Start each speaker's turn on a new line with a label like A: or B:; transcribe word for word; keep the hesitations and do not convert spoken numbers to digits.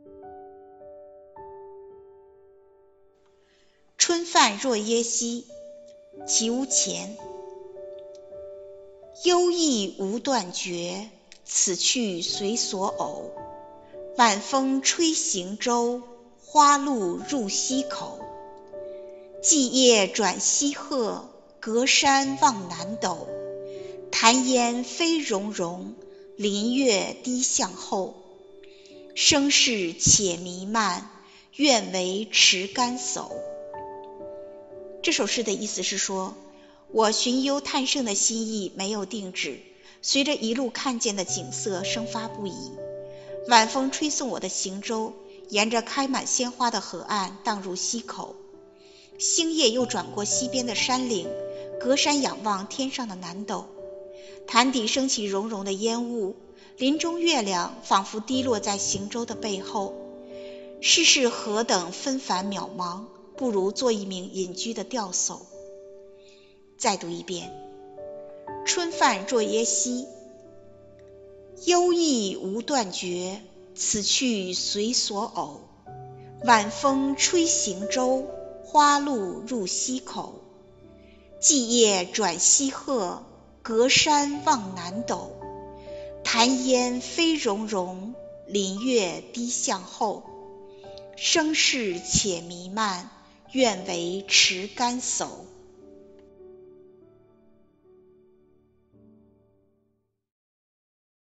A: 春泛若耶溪，其屋前。幽翳无断绝，此去随所偶。晚风吹行舟，花路入溪口。寂夜转西壑，隔山望南斗。潭烟飞溶溶，林月低向后。声势且弥漫，愿为持竿叟。这首诗的意思是说，我寻幽探胜的心意没有定止，随着一路看见的景色生发不已。晚风吹送我的行舟，沿着开满鲜花的河岸荡入溪口。星夜又转过西边的山岭，隔山仰望天上的南斗。潭底升起融融的烟雾，林中月亮仿佛滴落在行舟的背后。世事何等纷繁渺茫，不如做一名隐居的钓叟。再读一遍。春泛若耶溪，幽翳无断绝，此去随所偶。晚风吹行舟，花路入溪口。寂夜转西壑，隔山望南斗。潭烟飞溶溶，林月低向后。声势且弥漫，愿为持竿叟。